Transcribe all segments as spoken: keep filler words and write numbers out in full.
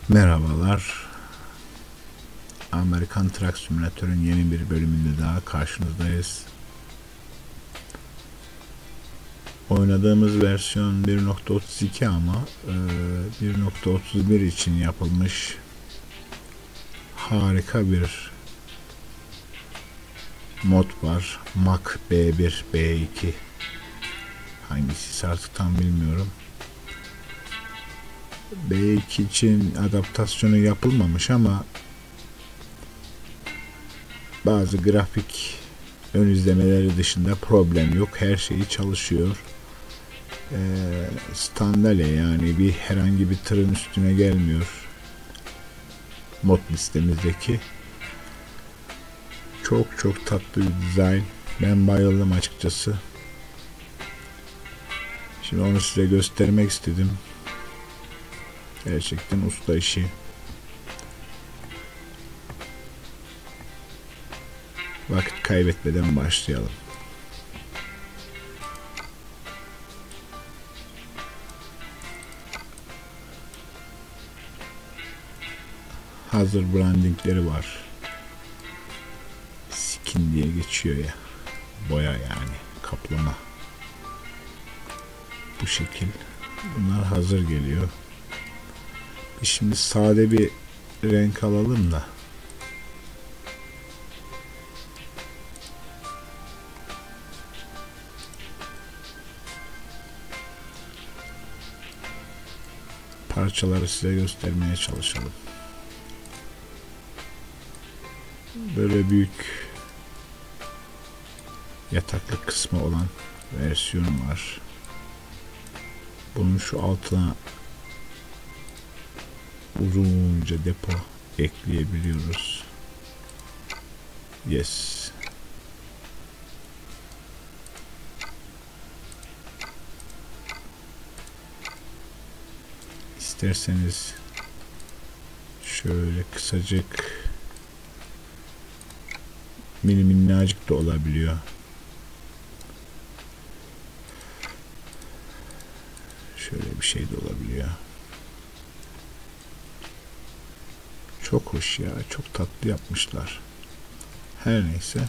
Merhabalar. Amerikan Truck Simulator'un yeni bir bölümünde daha karşınızdayız. Oynadığımız versiyon bir nokta otuz iki ama bir nokta otuz bir için yapılmış harika bir mod var. Mac B bir B iki, hangisi artık tam bilmiyorum. B iki için adaptasyonu yapılmamış ama bazı grafik ön izlemeleri dışında problem yok. Her şeyi çalışıyor. Ee, standalya, yani bir herhangi bir tırın üstüne gelmiyor. Mod listemizdeki. Çok çok tatlı bir dizayn. Ben bayıldım açıkçası. Şimdi onu size göstermek istedim. Gerçekten usta işi. Vakit kaybetmeden başlayalım. Hazır brandingleri var. Skin diye geçiyor ya. Boya, yani kaplama. Bu şekil. Bunlar hazır geliyor. Şimdi sade bir renk alalım da. Parçaları size göstermeye çalışalım. Böyle büyük yataklık kısmı olan versiyonu var. Bunun şu altına uzunca depo ekleyebiliyoruz. Yes. İsterseniz şöyle kısacık, mini minnacık da olabiliyor. Şöyle bir şey de olabiliyor. Çok hoş ya, çok tatlı yapmışlar. Her neyse.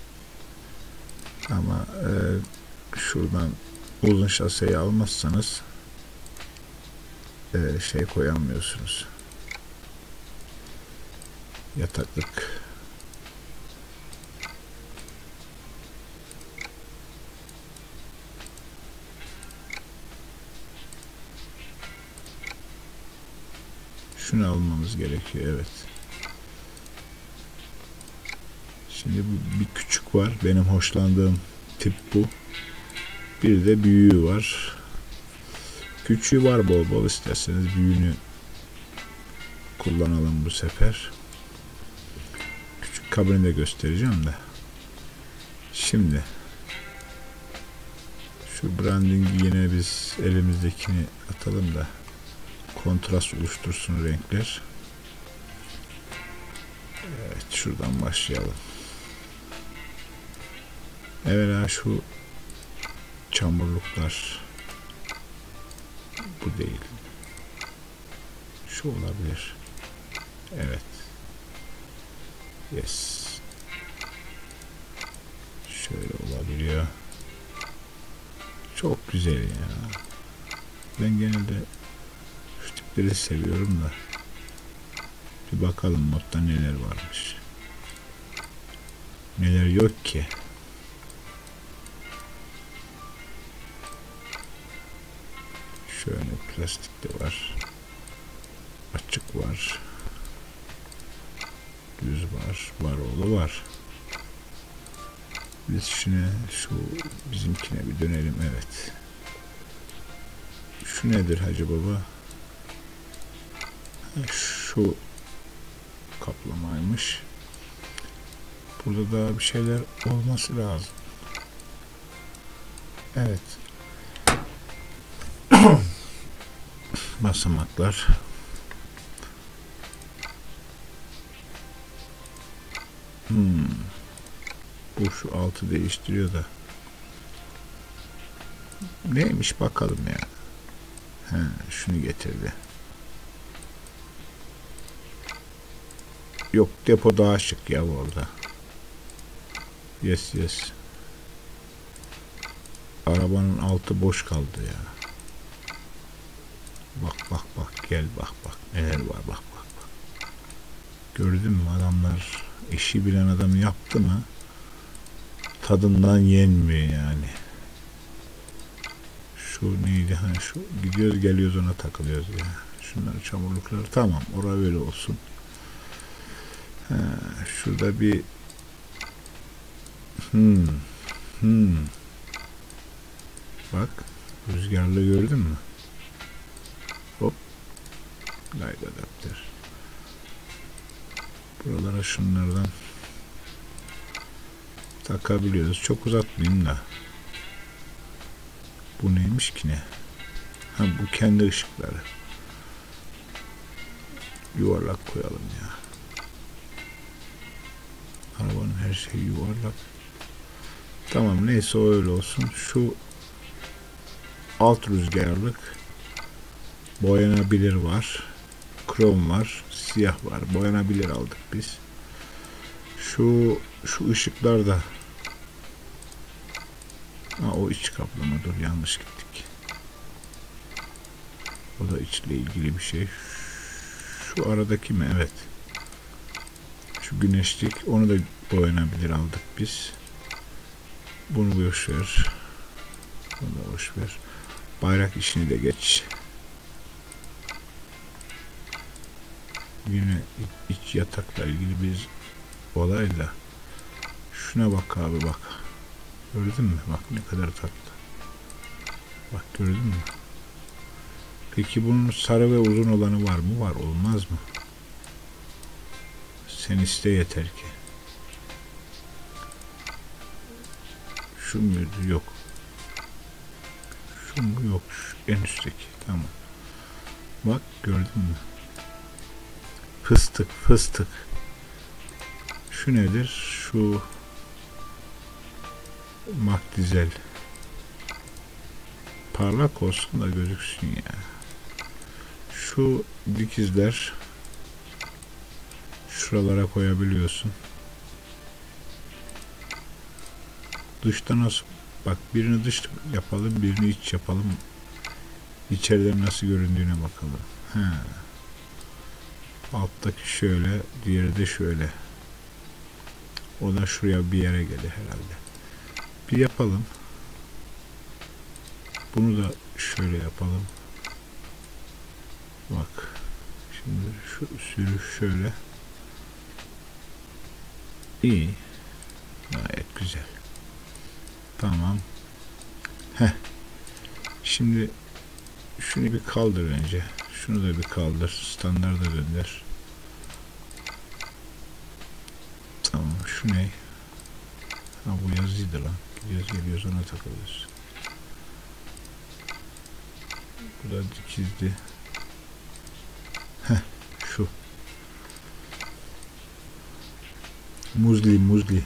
Ama e, şuradan uzun şaseyi almazsanız e, şey koyamıyorsunuz. Yataklık. Şunu almamız gerekiyor, evet. Şimdi bu bir küçük var. Benim hoşlandığım tip bu. Bir de büyüğü var. Küçüğü var bol bol, isterseniz büyüğünü kullanalım bu sefer. Küçük kabini de göstereceğim de. Şimdi şu brandingi yine biz elimizdekini atalım da kontrast oluştursun renkler. Evet, şuradan başlayalım. Evvela şu çamurluklar, bu değil, şu olabilir. Evet. Yes. Şöyle olabiliyor. Çok güzel ya. Ben genelde şu tipleri seviyorum da. Bir bakalım modda neler varmış. Neler yok ki. Şöyle plastik de var. Açık var. Düz var. Var oğlu var. Biz şuna, şu bizimkine bir dönelim, evet. Şu nedir Hacı Baba? Şu kaplamaymış. Burada daha bir şeyler olması lazım. Evet. Basamaklar. Hmm. Bu şu altı değiştiriyor da. Neymiş bakalım ya. He, şunu getirdi. Yok, depo daha şık ya orada. Yes yes. Arabanın altı boş kaldı ya. Bak bak bak, gel bak bak neler var, bak bak bak. Gördün mü, adamlar işi bilen adamı yaptı mı tadından yenmiyor yani. Şu neydi, ha şu gidiyoruz geliyoruz ona takılıyoruz ya. Şunları, çamurlukları, tamam oraya öyle olsun. Ha, şurada bir hmm, hmm. Bak rüzgarlı, gördün mü? Hop. Light adapter. Buralara şunlardan takabiliyoruz. Çok uzatmayayım da. Bu neymiş ki ne? Ha, bu kendi ışıkları. Yuvarlak koyalım ya. Arabanın her şeyi yuvarlak. Tamam, neyse o öyle olsun. Şu alt rüzgarlık boyanabilir var. Krom var. Siyah var. Boyanabilir aldık biz. Şu şu ışıklar da, ha, o iç kaplama, dur yanlış gittik. O da içle ilgili bir şey. Şu aradaki mi? Evet. Şu güneşlik, onu da boyanabilir aldık biz. Bunu boş ver. Bunu da boş ver. Bayrak işini de geç. Yine iç yatakla ilgili bir olayla. Şuna bak abi bak. Gördün mü? Bak ne kadar tatlı. Bak gördün mü? Peki bunun sarı ve uzun olanı var mı? Var. Olmaz mı? Sen iste yeter ki. Şu muydu? Yok. Şu mu? Yok. Şu en üstteki. Tamam. Bak gördün mü? Fıstık fıstık. Şu nedir? Şu makdizel. Parlak olsun da gözüksün ya. Şu dikizler şuralara koyabiliyorsun. Dışta nasıl? Bak birini dış yapalım, birini iç yapalım. İçeride nasıl göründüğüne bakalım. Ha. Alttaki şöyle, diğeri de şöyle. O da şuraya bir yere gelir herhalde. Bir yapalım. Bunu da şöyle yapalım. Bak. Şimdi şu sürüş şöyle. İyi. Gayet güzel. Tamam. Heh. Şimdi şunu bir kaldır önce. Şunu da bir kaldır. Standarda gönder. Tamam. Şu ne? Ha, bu yazıydı lan. Gidiyoruz geliyoruz ona takılıyoruz. Bu da dikizdi. Heh. Şu. Muzli muzli.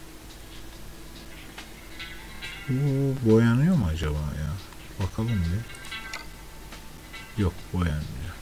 Bu boyanıyor mu acaba ya? Bakalım bir. Yok, boyanmıyor.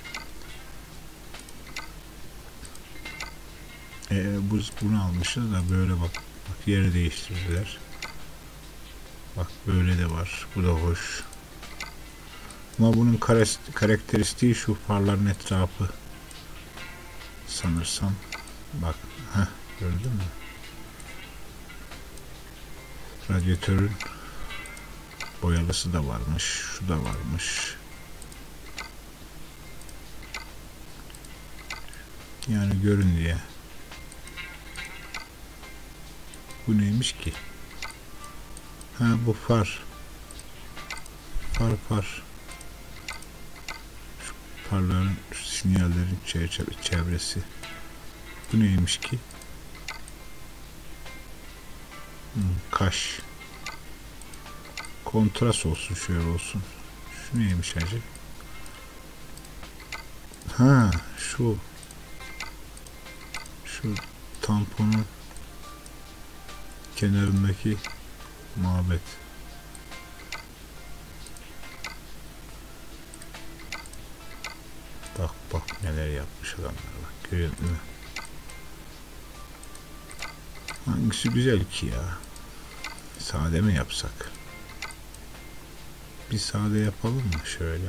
E, bu, bunu almışız da böyle bak. Bak yeri değiştirdiler. Bak böyle de var. Bu da hoş. Ama bunun karakteristiği şu farların etrafı. Sanırsam. Bak. Heh, gördün mü? Radyatörün boyalısı da varmış. Şu da varmış. Yani görün diye. Bu neymiş ki? Ha, bu far. Far far. Şu farların, şu sinyallerin çevresi. Bu neymiş ki? Hmm, kaş. Kontrast olsun, şöyle olsun. Şu neymiş hacı? Ha, şu. Şu tamponun kenarındaki muhabbet. Bak bak neler yapmış adamlar, bak görüyor musun? Hangisi güzel ki ya? Sade mi yapsak? Bir sade yapalım mı şöyle?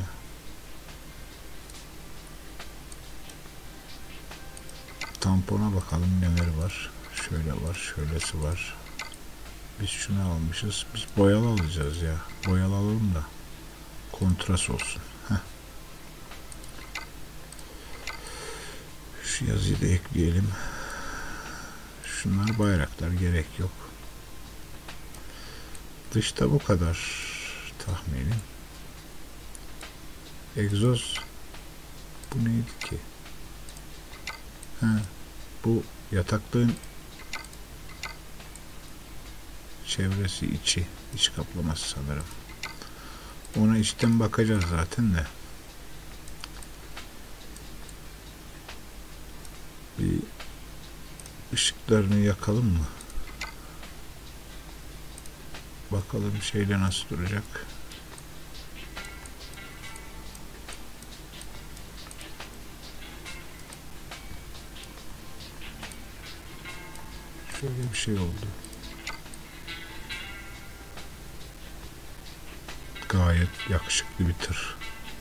Tampona bakalım neler var. Şöyle var, şöylesi var. Biz şunu almışız. Biz boyalı alacağız ya. Boyalı alalım da kontrast olsun. Heh. Şu yazıyı da ekleyelim. Şunlar bayraklar, gerek yok. Dışta bu kadar tahminim. Egzoz bu neydi ki? Ha, bu yataklığın çevresi, içi, iç kaplaması sanırım. Ona içten bakacağız zaten de. Bir ışıklarını yakalım mı? Bakalım şeyle nasıl duracak. Şöyle bir şey oldu. Gayet yakışıklı bir tır.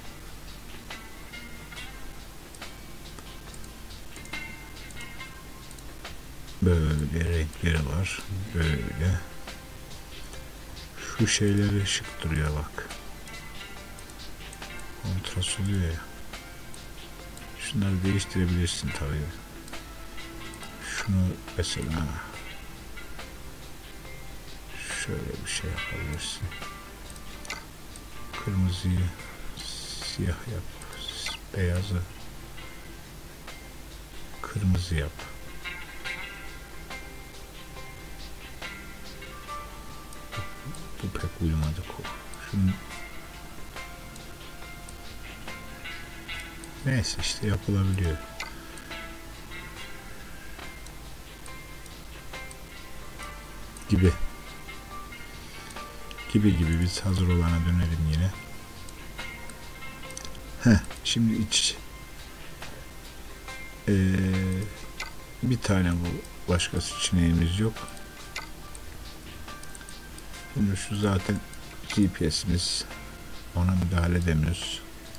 Böyle renkleri var. Böyle. Şu şeyleri ışık duruyor bak. Kontrast oluyor ya. Şunları değiştirebilirsin tabii. Şunu mesela şöyle bir şey yapabilirsin. Kırmızıyı siyah yap. Beyazı kırmızı yap. Bu pek uyumadı. Şunu... Neyse işte yapılabiliyor. Gibi. Gibi gibi biz hazır olana dönelim yine. Heh, şimdi iç ee, bir tane bu, başka seçeneğimiz yok. Şimdi şu zaten G P S'imiz, ona müdahale edemiyoruz.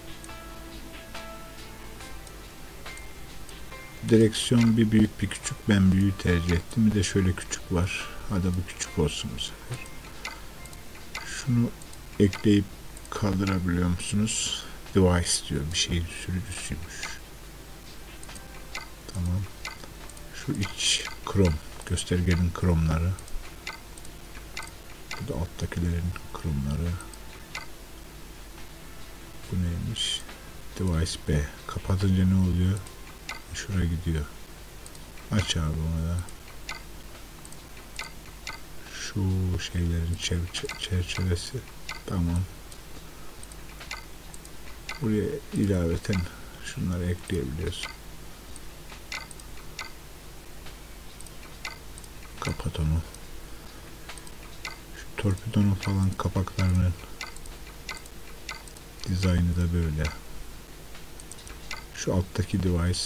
Direksiyon bir büyük bir küçük, ben büyüğü tercih ettim. Bir de şöyle küçük var. Hadi bu küçük olsun bu sefer. Şunu ekleyip kaldırabiliyor musunuz? Device diyor, bir şeyin sürücüsüymüş. Tamam. Şu iç krom, göstergenin kromları. Bu da alttakilerin kromları. Bu neymiş? Device B. Kapatınca ne oluyor? Şuraya gidiyor. Aç abi onu da. Şu şeylerin çerçevesi. Tamam. Buraya ilaveten şunları ekleyebiliyorsun. Kapat onu. Şu torpidonun falan kapaklarının dizaynı da böyle. Şu alttaki device.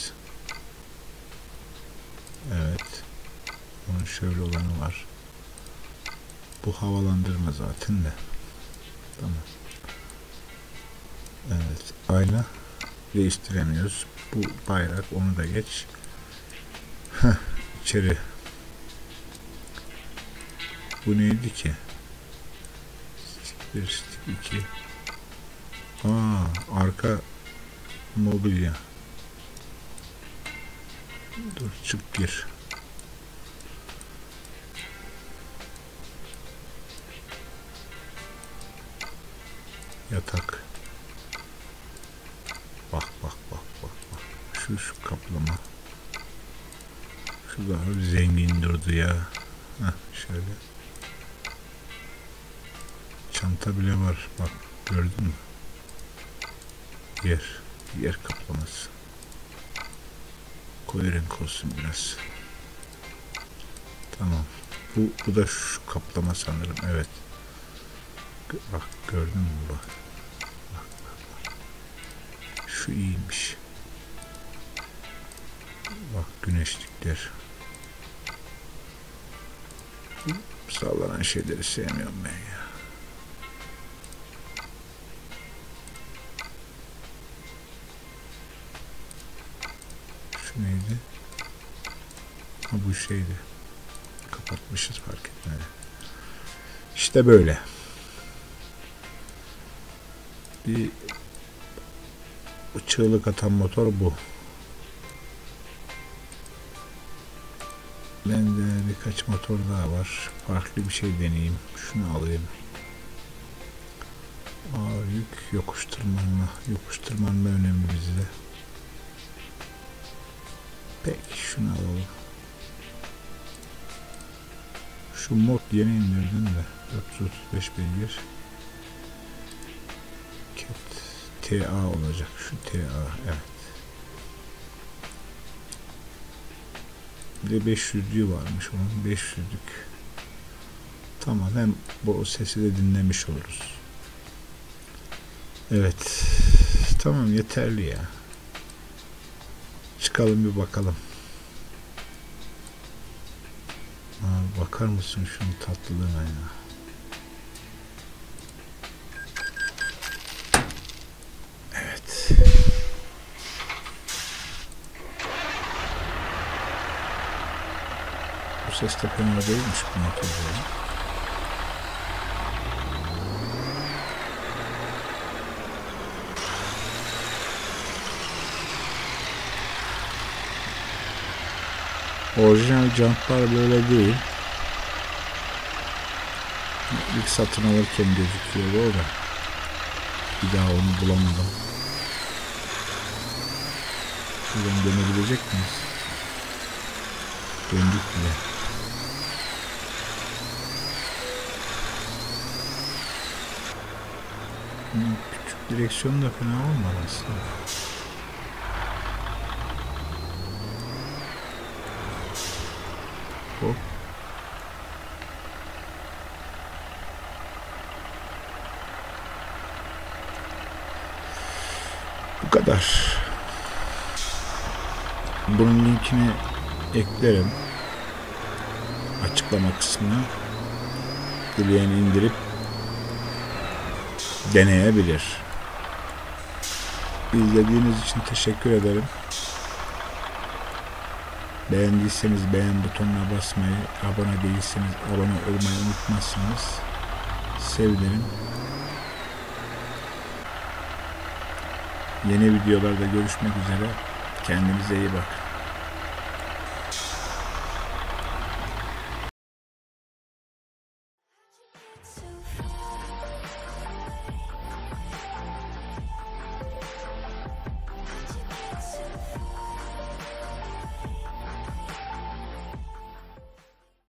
Evet. Onun şöyle olanı var. Bu havalandırma zaten de. Tamam. Evet. Ayna değiştiremiyoruz. Bu bayrak, onu da geç. Heh, içeri. Bu neydi ki? Stick bir, stick iki. Aa, arka mobilya. Dur, çık gir. Yatak. Bak bak bak bak bak. Şu şu kaplama. Şu daha zengin durdu ya. Heh, şöyle. Çanta bile var. Bak, gördün mü? Yer. Yer kaplaması. Koyu renk olsun biraz. Tamam. Bu, bu da şu kaplama sanırım. Evet. Bak, gördün mü? Bak. Bak, bak, bak. Şu iyiymiş. Bak, güneşlikler. Sallanan şeyleri sevmiyorum ben ya. Şu neydi? Ha bu şeydi. Kapatmışız, fark etmedi. İşte böyle. Bir çığlık atan motor bu. Bende birkaç motor daha var. Farklı bir şey deneyeyim. Şunu alayım. Ağır yük, yokuş tırmanma. Yokuş tırmanma önemli bizde. Peki şunu alalım. Şu mod yeni indirdim de. dört yüz otuz beş beygir. T A olacak. Şu T A, evet. Bir de beş yüzlüğü varmış onun. beş yüzlük. Tamam, hem bu sesi de dinlemiş oluruz. Evet. Tamam, yeterli ya. Çıkalım bir bakalım. Aa, bakar mısın şunun tatlılığına ya. Evet. Bu ses de fena değilmiş bu motorda. Orijinal jantlar böyle değil. İlk satın alırken gözüküyor o da. Bir daha onu bulamadım. Buradan dönebilecek miyiz? Döndük bile. Hmm, küçük direksiyon da fena olmadı aslında. Hop. Bu kadar. Bunun linkini eklerim açıklama kısmına. Dileyen indirip deneyebilir. İzlediğiniz için teşekkür ederim. Beğendiyseniz beğen butonuna basmayı, abone değilseniz abone olmayı unutmazsanız sevinirim. Yeni videolarda görüşmek üzere. Kendinize iyi bakın.